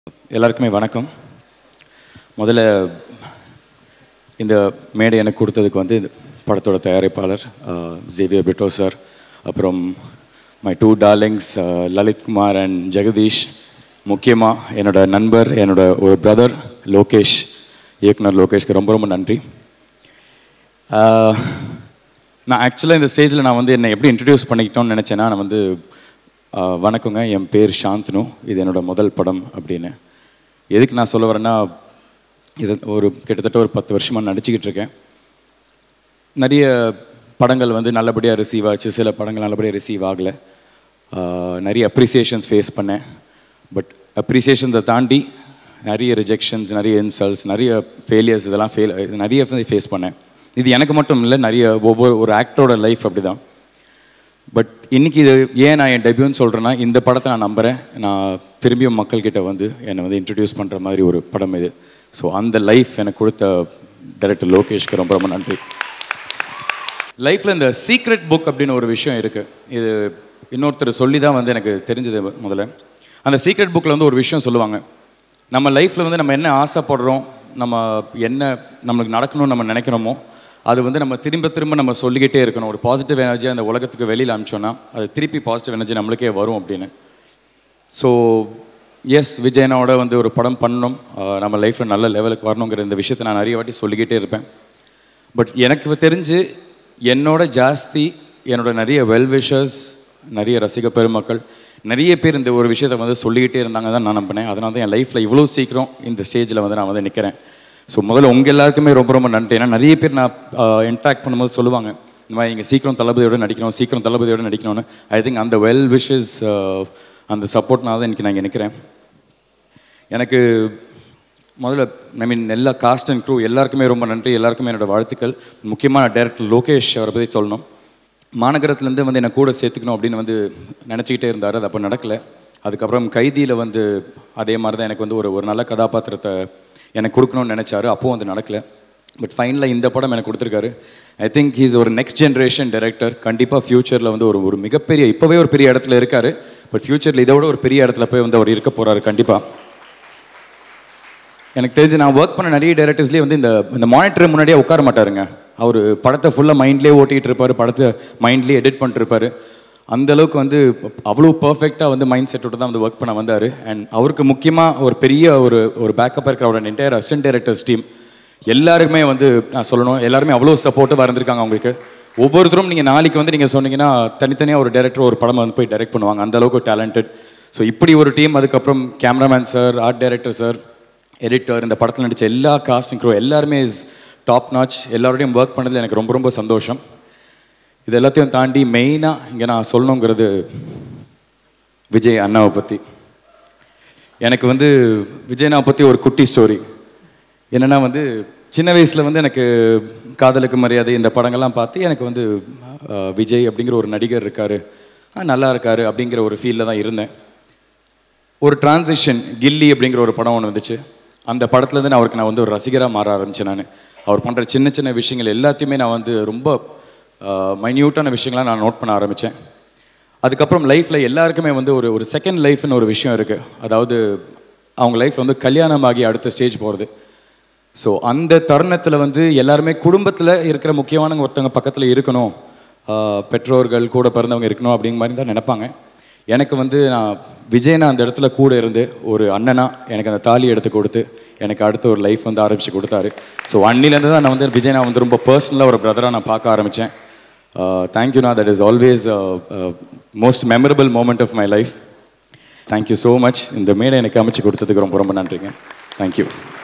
எல்லாருக்குமே வணக்கம். முதல்ல இந்த மேடை எனக்கு கொடுத்ததுக்கு வந்து படத்தோட தயாரிப்பாளர் ஜேவியர் பிரிட்டோ சார், அப்புறம் my two darlings Lalit Kumar and Jagadish, முக்கியமாக என்னோட நண்பர், என்னோட ஒரு பிரதர் லோகேஷ், இயக்குனர் லோகேஷ்க்கு ரொம்ப ரொம்ப நன்றி. நான் ஆக்சுவலாக இந்த ஸ்டேஜில் நான் வந்து என்னை எப்படி இன்ட்ரடியூஸ் பண்ணிக்கிட்டோன்னு நினச்சேன்னா, நான் வந்து வணக்கங்க, என் பேர் சாந்தனு, இது என்னோடய முதல் படம் அப்படின்னு. எதுக்கு நான் சொல்ல வரேன்னா, இது கிட்டத்தட்ட ஒரு 10 வருஷமாக நடிச்சுக்கிட்டு இருக்கேன். நிறைய படங்கள் வந்து நல்லபடியாக ரிசீவ் ஆச்சு, சில படங்கள் நல்லபடியாக ரிசீவ் ஆகலை. நிறைய அப்ரிசியேஷன்ஸ் ஃபேஸ் பண்ணேன். பட் அப்ரிசியேஷன்ஸை தாண்டி நிறைய ரிஜெக்ஷன்ஸ், நிறைய இன்சல்ட்ஸ், நிறைய ஃபெயிலியர்ஸ், இதெல்லாம் நிறைய ஃபேஸ் பண்ணேன். இது எனக்கு மட்டும் இல்லை, நிறைய ஒரு ஆக்டரோட லைஃப் அப்படி தான். பட் இன்றைக்கி இது ஏன் நான் என் டெபியூன்னு சொல்கிறேன்னா, இந்த படத்தை நான் நம்புகிறேன். நான் திரும்பியும் மக்கள்கிட்ட வந்து என்னை வந்து இன்ட்ரடியூஸ் பண்ணுற மாதிரி ஒரு படம் இது. ஸோ அந்த லைஃப் எனக்கு கொடுத்த டைரக்டர் லோகேஷ்க்கு ரொம்ப ரொம்ப நன்றி. லைஃப்பில் இந்த சீக்ரெட் புக் அப்படின்னு ஒரு விஷயம் இருக்குது. இது இன்னொருத்தர் சொல்லி தான் வந்து எனக்கு தெரிஞ்சது. முதல்ல அந்த சீக்ரெட் புக்கில் வந்து ஒரு விஷயம் சொல்லுவாங்க. நம்ம லைஃப்பில் வந்து நம்ம என்ன ஆசைப்படுறோம், நம்ம என்ன நம்மளுக்கு நடக்கணும்னு நம்ம நினைக்கிறோமோ, அது வந்து நம்ம திரும்ப நம்ம சொல்லிக்கிட்டே இருக்கணும். ஒரு பாசிட்டிவ் எனர்ஜி அந்த உலகத்துக்கு வெளியில் அனுப்பிச்சோன்னா அது திருப்பி பாசிட்டிவ் எனர்ஜி நம்மளுக்கே வரும் அப்படின்னு. ஸோ எஸ், விஜயனோட வந்து ஒரு படம் பண்ணணும், நம்ம லைஃப்பில் நல்ல லெவலுக்கு வரணுங்கிற இந்த விஷயத்தை நான் நிறைய வாட்டி சொல்லிக்கிட்டே இருப்பேன். பட் எனக்கு தெரிஞ்சு என்னோட ஜாஸ்தி என்னோட நிறைய வெல்விஷர்ஸ், நிறைய ரசிக பெருமக்கள், நிறைய பேர் இந்த ஒரு விஷயத்தை வந்து சொல்லிக்கிட்டே இருந்தாங்க தான் நான் நம்பினேன். அதனால தான் என் லைஃப்பில் இவ்வளோ சீக்கிரம் இந்த ஸ்டேஜில் வந்து நான் வந்து நிற்கிறேன். ஸோ முதல்ல உங்கள் எல்லாருக்குமே ரொம்ப ரொம்ப நன்றி. ஏன்னா நிறைய பேர் நான் இன்ட்ராக்ட் பண்ணும்போது சொல்லுவாங்க, இந்த மாதிரி இங்கே சீக்கிரம் தளபதியோடு நடிக்கணும்னு. ஐ திங்க் அந்த வெல் விஷஸ், அந்த சப்போர்ட்னால தான் இன்றைக்கி நான் இங்கே நிற்கிறேன். எனக்கு முதல்ல எல்லா காஸ்ட் அண்ட் க்ரூ எல்லாருக்குமே ரொம்ப நன்றி, எல்லாருக்குமே என்னோடய வாழ்த்துக்கள். முக்கியமாக டைரக்டர் லோகேஷ் அவரை பற்றி சொல்லணும். மாநகரத்துலேருந்து வந்து என்னை கூட சேர்த்துக்கணும் அப்படின்னு வந்து நினச்சிக்கிட்டே இருந்தார். அது அப்போ நடக்கலை. அதுக்கப்புறம் கைதியில் வந்து அதே மாதிரி தான் எனக்கு வந்து ஒரு நல்ல கதாபாத்திரத்தை எனக்கு கொடுக்கணும்னு நினச்சாரு. அப்போது வந்து நடக்கலை. பட் ஃபைனலாக இந்த படம் எனக்கு கொடுத்துருக்காரு. ஐ திங்க் ஹீஸ் ஒரு நெக்ஸ்ட் ஜென்ரேஷன் டைரக்டர். கண்டிப்பாக ஃப்யூச்சரில் வந்து ஒரு மிகப்பெரிய, இப்போவே ஒரு பெரிய இடத்துல இருக்கார். பட் ஃப்யூச்சரில் இதோட ஒரு பெரிய இடத்துல போய் வந்து அவர் இருக்க போகிறாரு கண்டிப்பாக. எனக்கு தெரிஞ்சு நான் ஒர்க் பண்ண நிறைய டைரக்டர்ஸ்லேயே வந்து இந்த மானிட்டர் முன்னாடியே உட்கார மாட்டாருங்க. அவர் படத்தை ஃபுல்லாக மைண்ட்லேயே ஓட்டிகிட்டு இருப்பார், படத்தை மைண்ட்லேயே எடிட் பண்ணிட்டுருப்பார். அந்தளவுக்கு வந்து அவ்வளோ பர்ஃபெக்டாக வந்து மைண்ட் செட்டோட தான் வந்து ஒர்க் பண்ண வந்தார். அண்ட் அவருக்கு முக்கியமாக ஒரு பெரிய ஒரு பேக்கப்பாக இருக்கிற அவரோட என்டையர் அசிஸ்டன்ட் டைரக்டர்ஸ் டீம் எல்லாருக்குமே வந்து நான் சொல்லணும், எல்லாருமே அவ்வளோ சப்போர்ட்டிவாக இருந்திருக்காங்க அவங்களுக்கு. ஒவ்வொருத்தரும் நீங்கள் நாளைக்கு வந்து நீங்கள் சொன்னீங்கன்னா தனித்தனியாக ஒரு டைரக்டர் ஒரு படம் வந்து போய் டைரக்ட் பண்ணுவாங்க, அந்தளவுக்கு டேலண்டட். ஸோ இப்படி ஒரு டீம், அதுக்கப்புறம் cameraman sir, art director sir, editor, இந்த படத்தில் நடித்த எல்லா காஸ்டிங் க்ரூ எல்லாருமே இஸ் டாப் நாச். எல்லாரோடையும் ஒர்க் பண்ணதில் எனக்கு ரொம்ப ரொம்ப சந்தோஷம். இது எல்லாத்தையும் தாண்டி மெயினாக இங்கே நான் சொல்லணுங்கிறது விஜய் அண்ணாவை பற்றி. எனக்கு வந்து விஜய் அண்ணாவை பற்றி ஒரு குட்டி ஸ்டோரி என்னென்னா, வந்து சின்ன வயசில் வந்து எனக்கு காதலுக்கு மரியாதை இந்த படங்கள்லாம் பார்த்து எனக்கு வந்து விஜய் அப்படிங்கிற ஒரு நடிகர் இருக்கார், நல்லா இருக்கார் அப்படிங்கிற ஒரு ஃபீலில் தான் இருந்தேன். ஒரு டிரான்சிஷன், கில்லி அப்படிங்கிற ஒரு படம் ஒன்று வந்துச்சு. அந்த படத்துலேருந்து நான் வந்து ஒரு ரசிகராக மாற ஆரம்பித்தேன். நான் அவர் பண்ணுற சின்ன சின்ன விஷயங்கள் எல்லாத்தையுமே நான் வந்து ரொம்ப மைன்யூட்டான விஷயங்களாக நான் நோட் பண்ண ஆரம்பித்தேன். அதுக்கப்புறம் லைஃப்பில் எல்லாருக்குமே வந்து ஒரு செகண்ட் லைஃப்னு ஒரு விஷயம் இருக்குது. அதாவது அவங்க லைஃப்பில் வந்து கல்யாணமாகி அடுத்த ஸ்டேஜ் போகிறது. ஸோ அந்த தருணத்தில் வந்து எல்லாருமே குடும்பத்தில் இருக்கிற முக்கியமானவங்க ஒருத்தவங்க பக்கத்தில் இருக்கணும், பெற்றோர்கள் கூட பிறந்தவங்க இருக்கணும் அப்படிங்கிற மாதிரி தான் நினைப்பாங்க. எனக்கு வந்து நான் விஜயனா அந்த இடத்துல கூட இருந்து ஒரு அண்ணனா எனக்கு அந்த தாலி எடுத்து கொடுத்து எனக்கு அடுத்த ஒரு லைஃப் வந்து ஆரம்பித்து கொடுத்தாரு. ஸோ அன்னிலேருந்து தான் நான் வந்து விஜயனா வந்து ரொம்ப பர்சனலாக ஒரு பிரதராக நான் பார்க்க ஆரம்பித்தேன். தேங்க்யூண்ணா, that is always most memorable moment of my life. Thank you so much. இந்த மேடை எனக்கு அமைச்சு கொடுத்ததுக்கு ரொம்ப ரொம்ப நன்றிங்க. தேங்க்யூ.